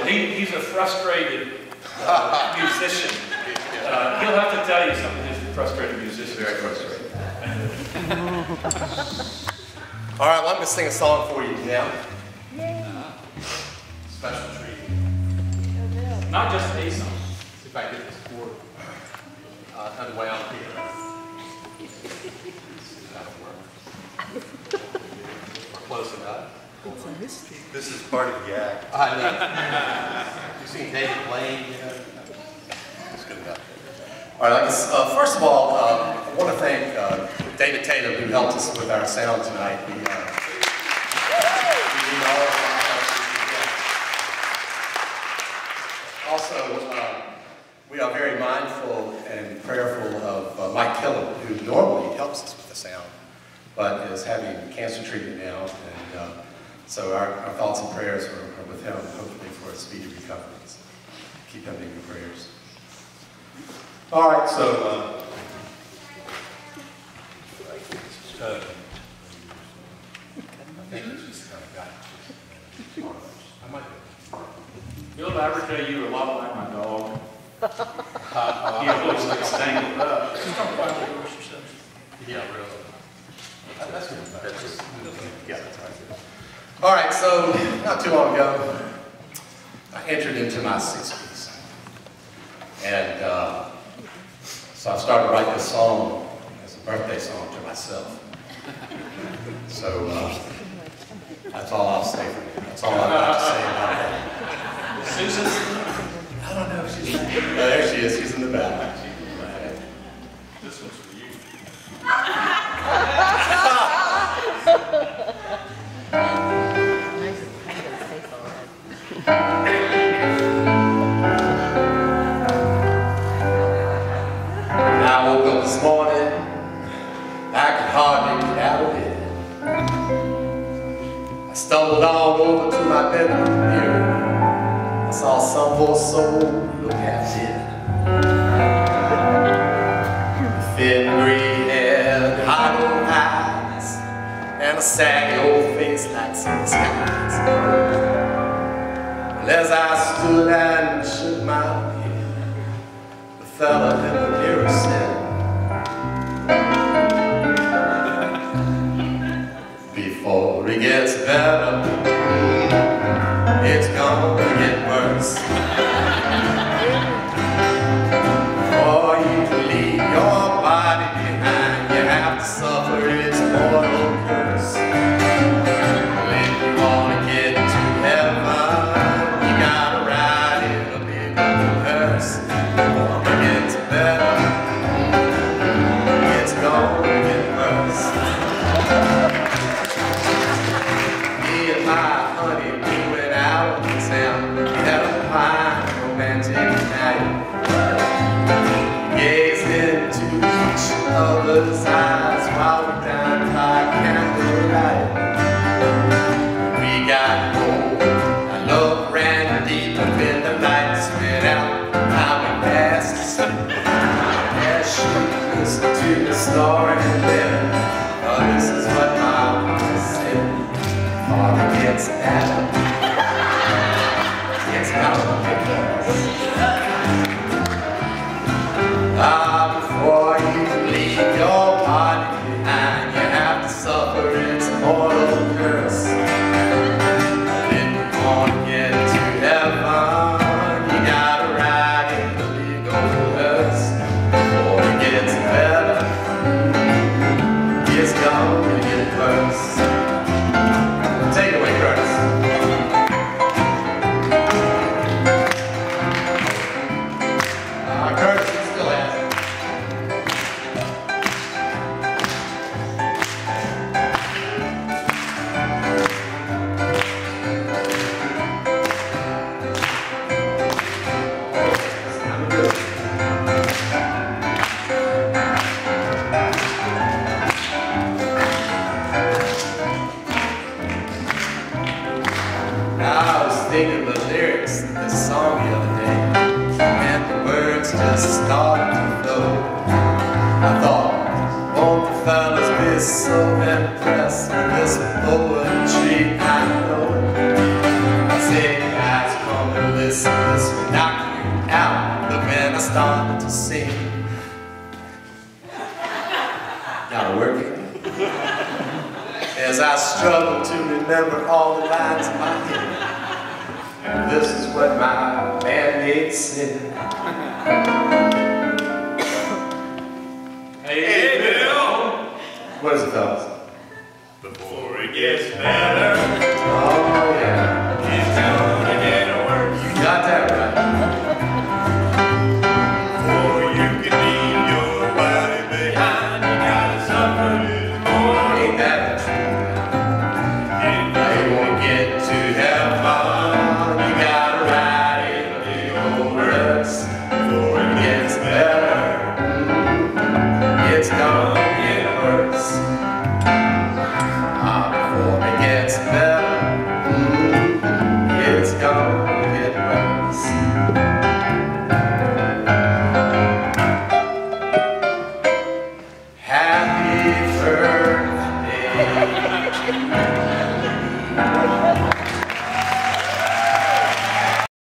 he's a frustrated musician. He'll have to tell you something. He's a frustrated musician. Very frustrated. All right, well, I'm going to sing a song for you now. Special treat. Not just a song. See if I can get this chord on the way on here. Close enough. It's a mystery. This is part of the act. I know. You've seen David playing, you know. It's good enough. All right, first of all, I want to thank David Tatum, who helped us with our sound tonight. We need all of our help. Also, we are very mindful and prayerful of Mike Killam, who normally helps us with the sound, but is having cancer treatment now, and so our thoughts and prayers are with him, hopefully for a speedy recovery. So keep him in your prayers. All right, so I think it's just kind of got it. I might be. He'll ever tell you a lot like my dog. He looks like a stangled up. Just don't quite wash yourself. Yeah, really. That's good. Yeah, that's right. All right, so not too long ago, I entered into my 60s. And so I started to write this song as a birthday song to myself. So that's all I'll say for you. That's all I've got to say about that. Susan? I don't know if she's there she is. She's in the back. This one's for you. I woke up this morning, I could hardly get out of bed. I stumbled on over to my bedroom mirror. I saw some poor soul look half dead. Thin green hair and hollow eyes, and a saggy old face like some skies. Well, as I stood and shook my head, the fella in the mirror said, before it gets better, it's gonna get worse. Before you leave your body behind, you have to suffer its mortal curse. If you wanna get to heaven, you gotta ride in a big old hearse. Before it gets better, it's gonna get worse. Me and my honey, we went out of town. We had a fine romantic night. Gazed into each other's eyes while we dined by candlelight. We got old, our love ran deep, and when the lights went out, how we passed asleep. As she listened to the story and then, oh, this is what my mama said. Before it gets better, it's gonna get worse. Before you leave your body behind, you have to suffer its mortal curse. If you wanna get to heaven, you gotta ride in the big old hearse. Before it gets better, it's gonna get worse. Take it away, Curtis. Curtis, you still has it. I was thinking the lyrics of this song the other day, and the words just started to flow. I thought, won't the fellas be so impressed with this poetry I know? I said, guys, come and listen. started to sing. Gotta work it. As I struggle to remember all the lines in my head, this is what my bandmates said. Hey, Bill! What is it, fellas? Before it gets better. Oh.